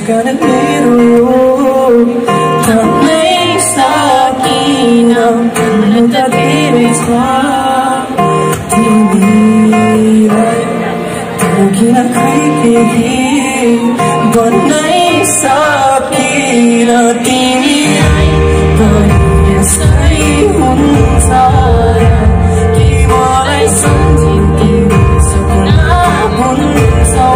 Gonna मेरो थाम्नै सकिन भन्नु त धेरै छ तिमीलाई किन खै केही भन्नै सकिन तिमीलाई पनि यस्तै हुन्छ कि मलाई सम्झिँदै सपना बुन्छौ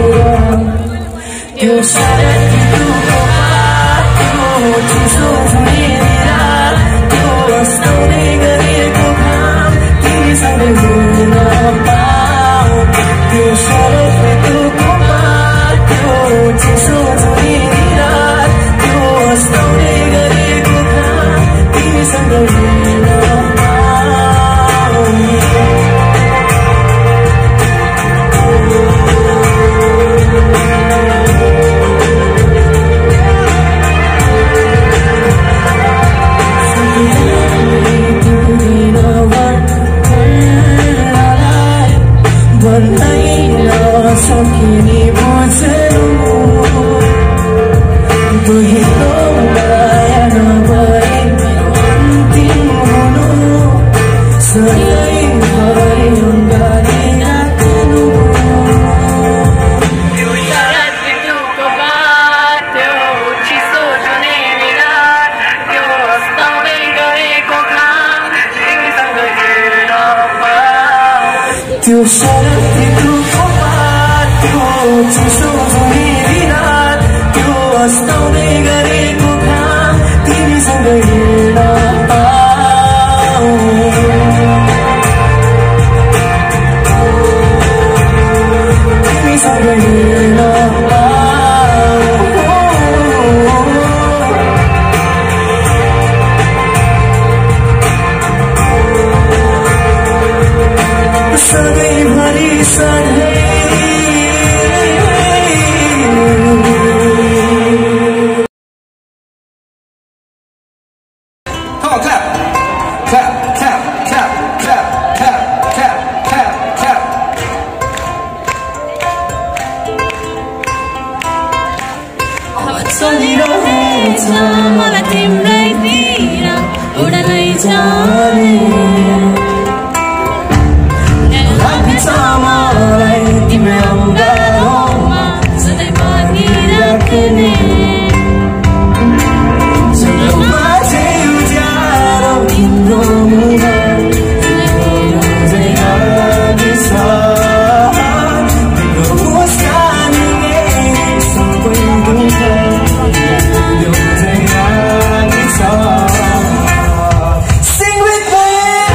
त्यो शरतको बाटो चिसो झुमेर त्यो अस्ताउँदै गरेको घाम तिमीसँग हिँड्न पाऊ त्यो शरतको बाटो चिसो झुमेर त्यो अस्ताउँदै गरेको घाम तिमीसँग हिँड्न पाऊ सकिने बुझ्नु दुईको माया नभए अन्तिम हुनु सधैँभरि अङ्गाली राख्नु त्यो शरतको बाटो चिसो झुमेर त्यो अस्ताउँदै गरेको घाम तिमीसँग हिँड्न पाऊ त्यो शरतको चिसो झुमेर त्यो अस्ताउँदै गरेको घाम तिमीसँग हिँड्न पाऊ तिमीसँग हिँड्न पाऊ सधैँभरि सधैँ चलिरहेछ मलाई तिम्रैतिर उडलै जाने लाग्छ मलाई तिम्रो अङ्गालोमा सधैँ बाँधिराख्ने चन्द्रमा चाहिँ उज्यालो तिम्रो मुखमा झै लाग्छ तिम्रो मुस्कानले सबै दुःख Sing with me.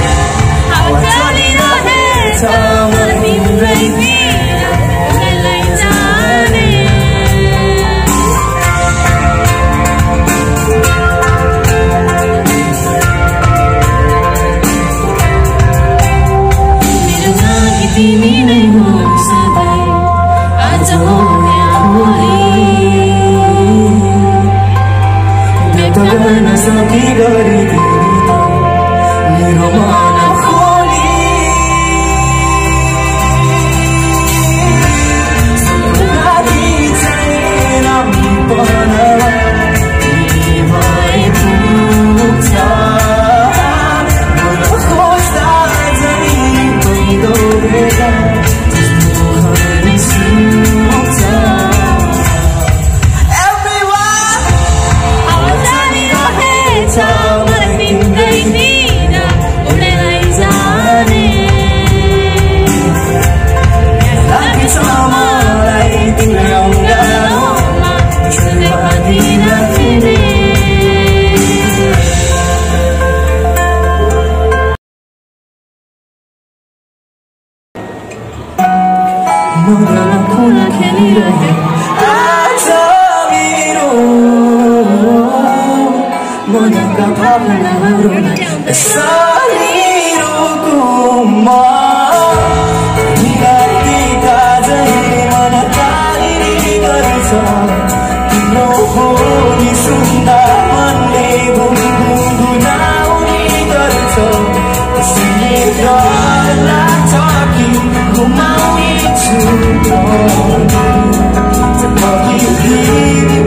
मनका भावनाहरूलाई सालिरोकोमा निरातेका झै मन तारिने गर्छ तिम्रो बोली सुन्दा मनले गुनगुनाउने गर्छ त्यसैले डर लाग्छ कि घुमाउने छु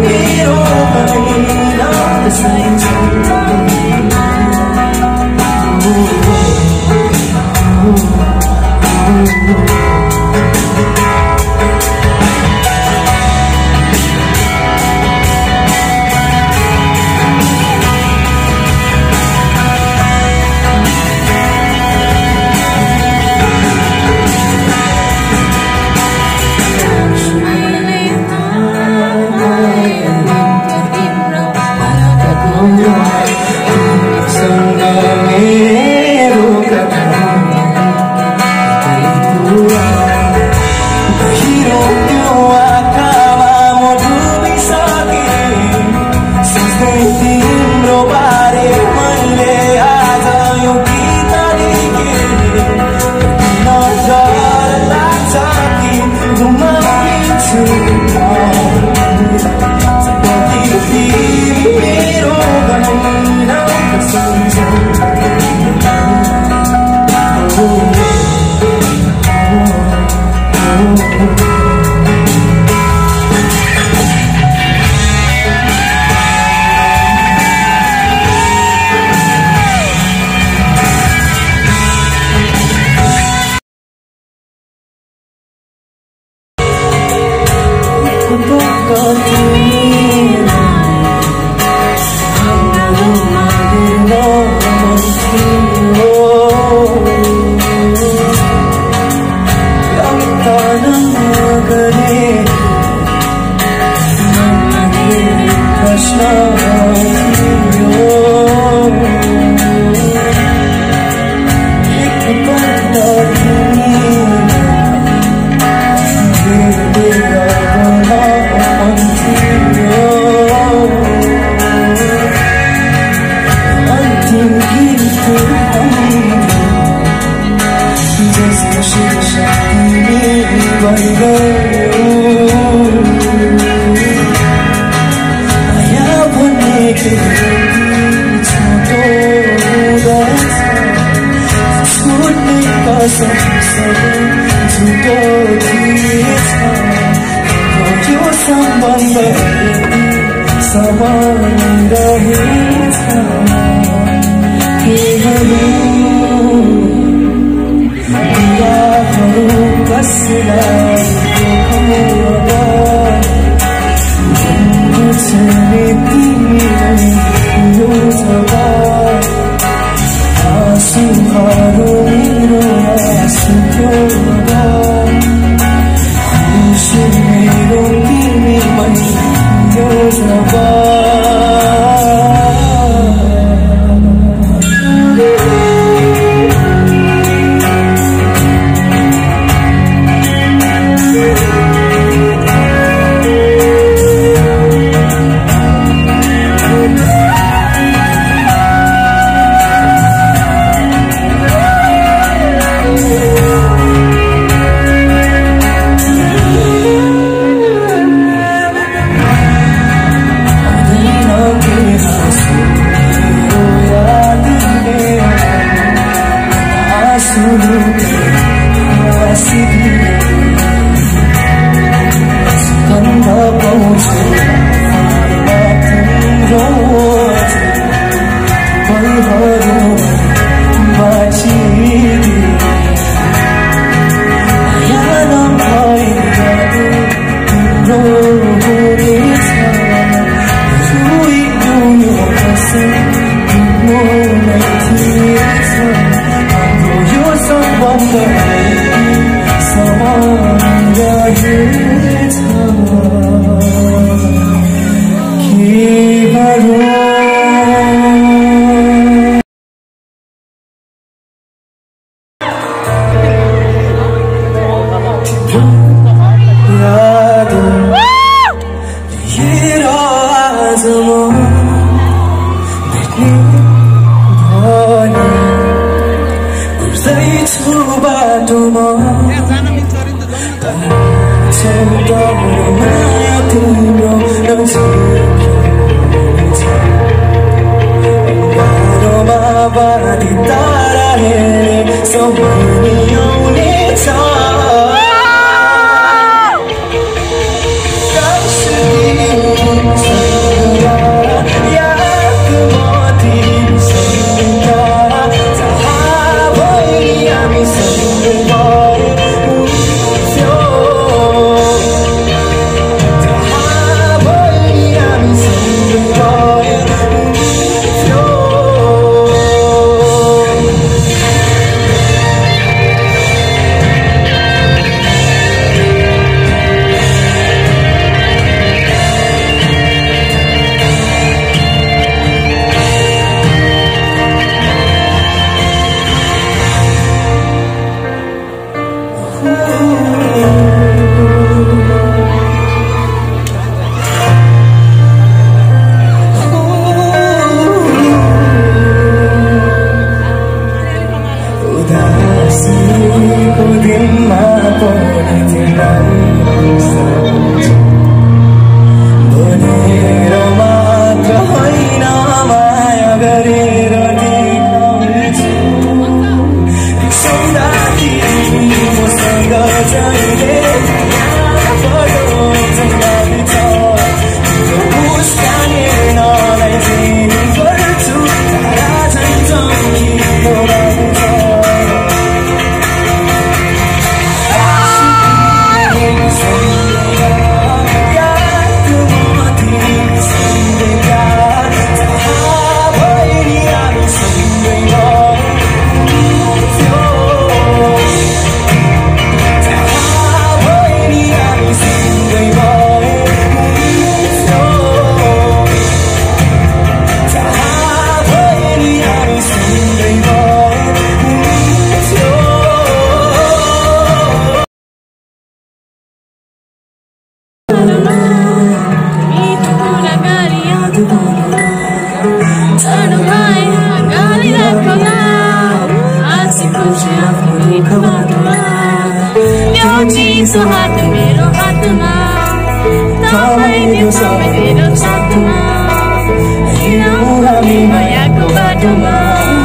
दोस्रो हात मेरो हातमा तपाईले मेरो साथमा हिँडौँ हामी मायाको बाटोमा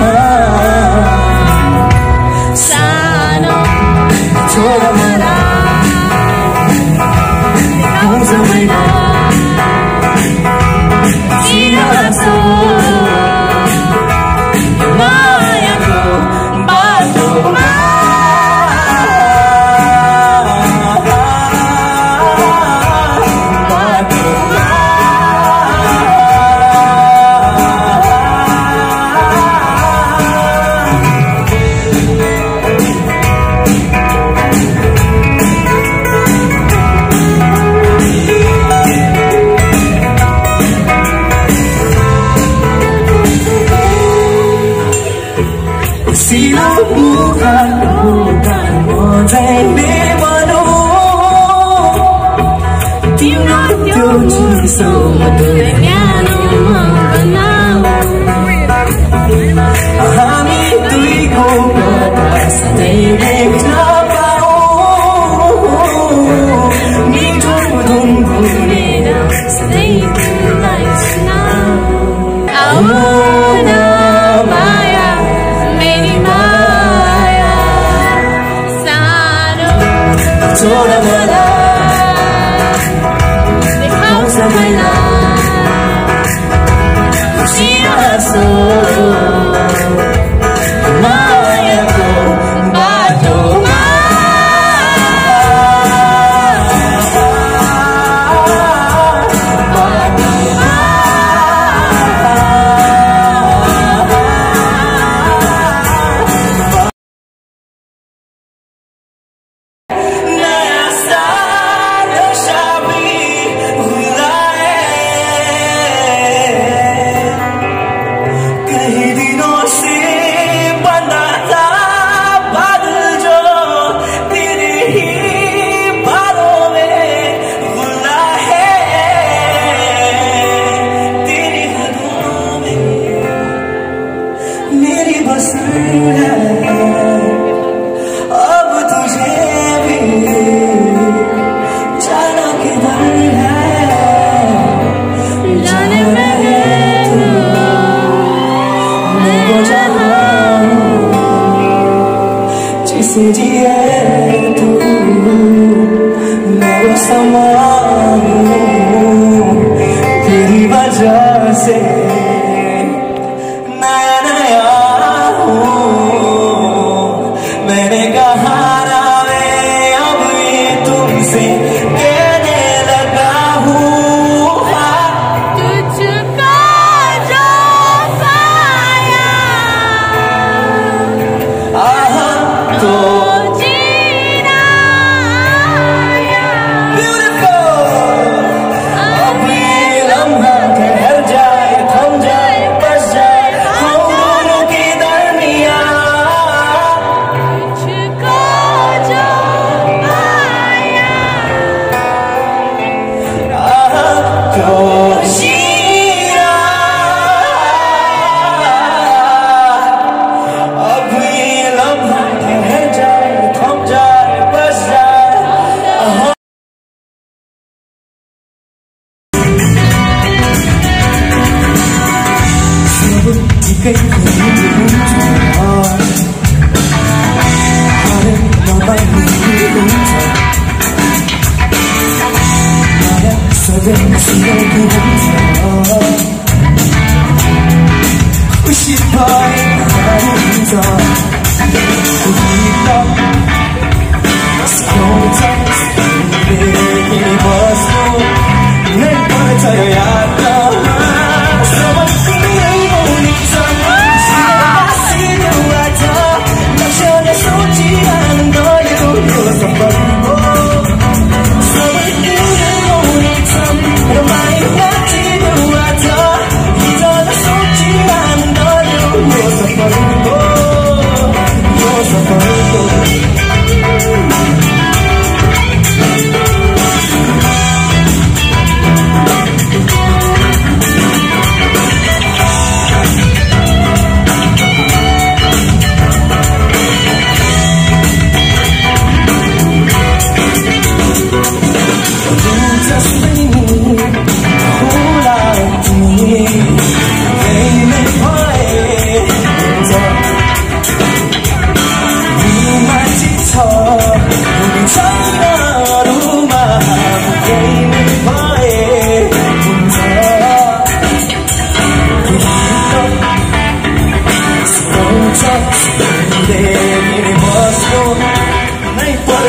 सानो छोरा मलाई देखाउँछ मलाई चिनासो मायाको बाटोमा सिलो बुखार मजाले भनौ तिम्रो त्यो चिसो मधुर न्यानोमा बनाऊ हामी दुईको कथा सधैँ देख्न पाऊ मिठो धुन गुनेर सधैँ तिमीलाई सुनाऊ आऊ न माया मेरी माया सानो छोरा मलाई देखाउँछ मलाई चिनासो मायाको बाटोमा नयाँ सानो शाबी हुलाए कहीं दिनों से बंधा था बादल जो तेरे ही बालों में गुला है तेरी हदों में मेरी बसर है अब तुझे भी जाना किधर है जाने में मैं जहाँ जिसे जिए तू मैं वो समा हूँ तेरी वजह से नया नया हूँ मैंने कहा ना मैं अब ये तुमसे कहने लगा हूँ तुझको जो पाया आहा तो जीना आया beautiful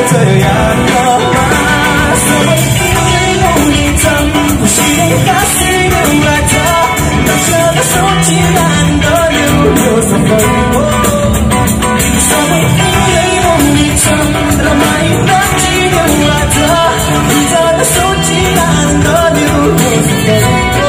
तर यादमा सबै तिम्रै हुनेछ खुसीले कासिनुबाट नक्सले सोचिरहँदैन यो सफलको सबै तिम्रै हुनेछ रमाइलो नाचिनुबाट नक्सले सोचिरहँदैन यो सफलको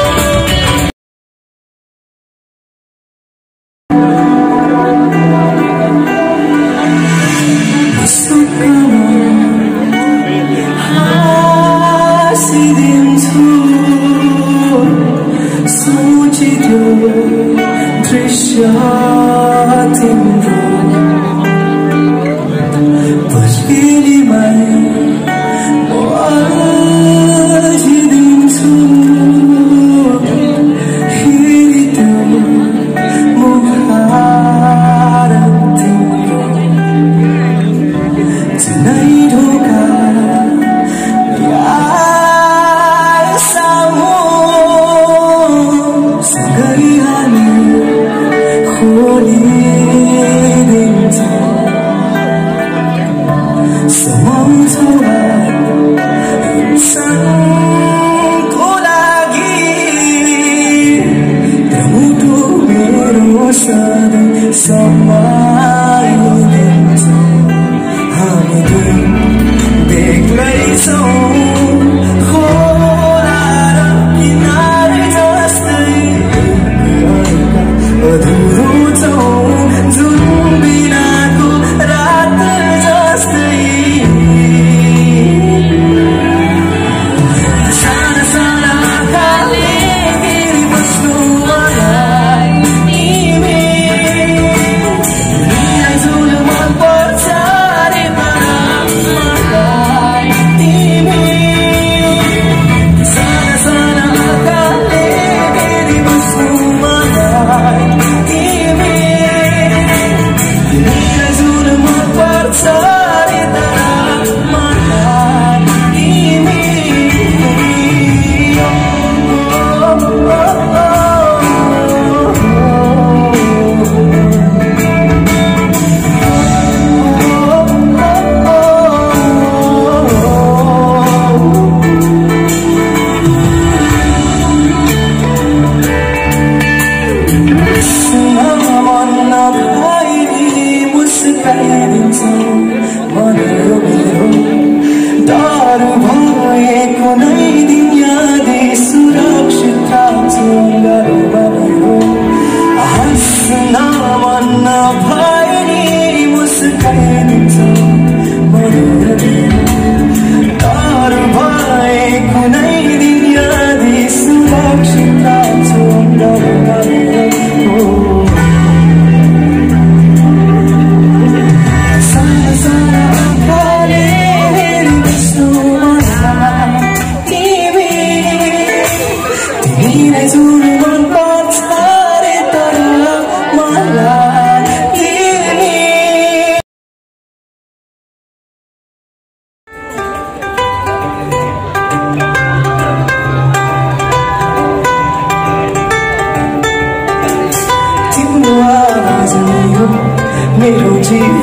मेरो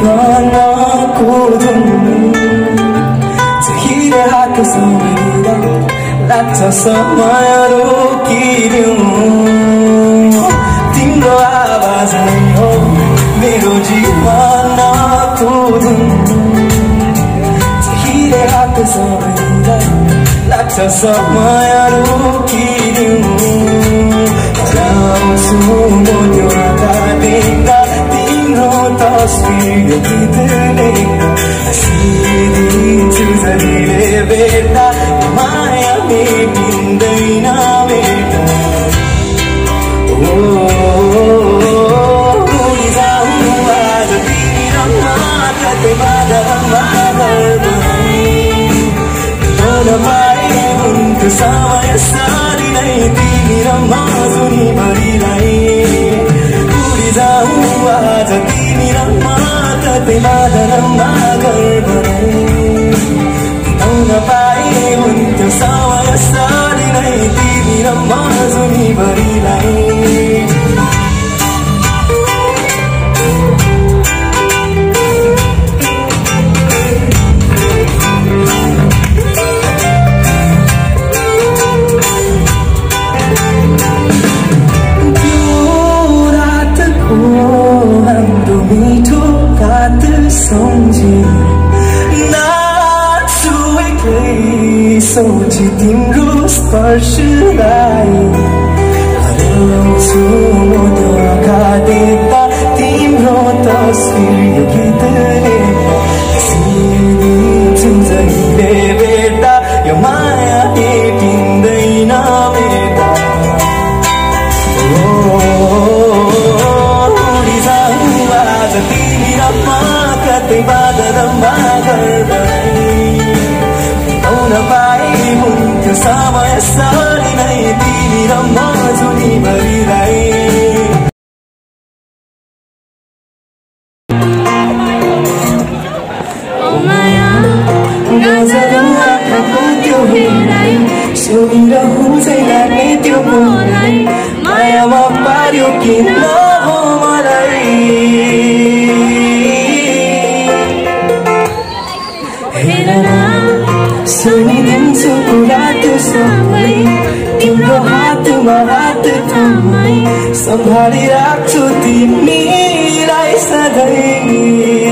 जीवनको धुन चाहिने हात सुनेर लाग्छ समय रोकिदिउँ तिम्रो आवाज नै हो मेरो जीवनको धुन चाहिने हात सुनेर लाग्छ समय रोकिदिउँ जाउँछु म त्यो आँखा देख्दा तस्वीर सिदिन्छु जहिले भेट्दा माया मेटिँदैन भेट्दा उडी जाउँ आज तिमी र म कतै बादलमा घर बनाउन पाए हुन्थ्यो समय सारी नै तिमी र म जुनीभरिलाई उडी जाउँ आज तिमी र म कतै बादलमा घर बनाउन पाए हुन्थ्यो समय सारी नै तिमी र म जुनीभरिलाई सोची तिम्रो स्पर्शलाई हराउँछु म त आँखा देख्दा तिम्रो तस्बिर यो गीतले सिर्दिन्छु जहिले भेट्दा यो माया भेटिँदैन भेट्दा उडिजाऊ आज तिमी र म कतै बादलमा घर बनाउन पाए हुन्थ्यो समय सरी नै तिमी र म जुनीभरिलाई गजरो आँखाको त्यो हेराइ सुनेर हुँदै लाग्ने त्यो बोलाइ मायामा पार्यो किन हो मलाई हेर न सुनिदिन्छु कुरा त्यो सबै तिम्रो हातमा हात थामै सम्हाली राख्छु तिमीलाई सधैँ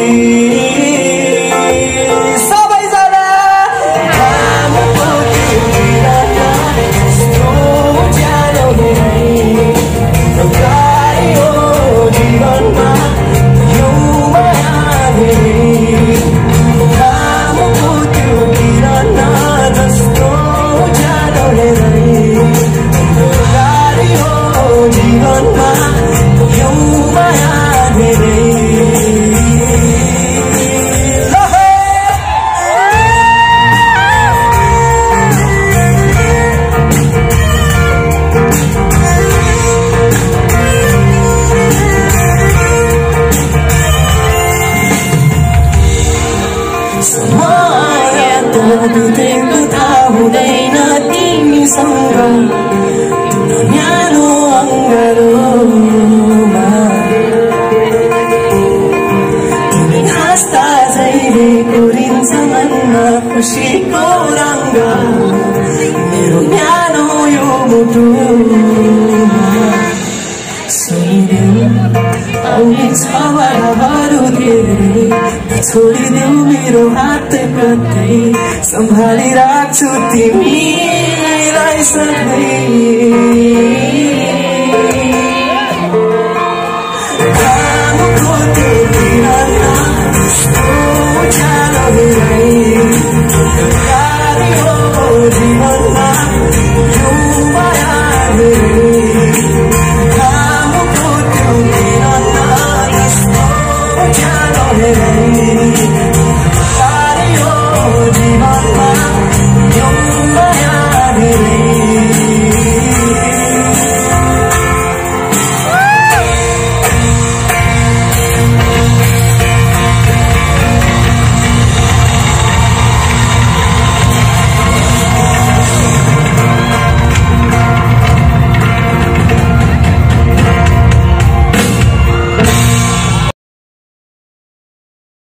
बितेको थाहा हुँदैन तिमीसँग तिम्रो न्यानो अङ्गालोमा तिमी हाँस्दा जहिले कोरिन्छ मनमा खुसीको रङ्ग मेरो न्यानो यो मुटुमा सुनिदेऊ आउने छ बाधाहरू धेरै छोडिदेऊ मेरो हात कतै सम्हाली राख्छु तिमीलाई सधैँ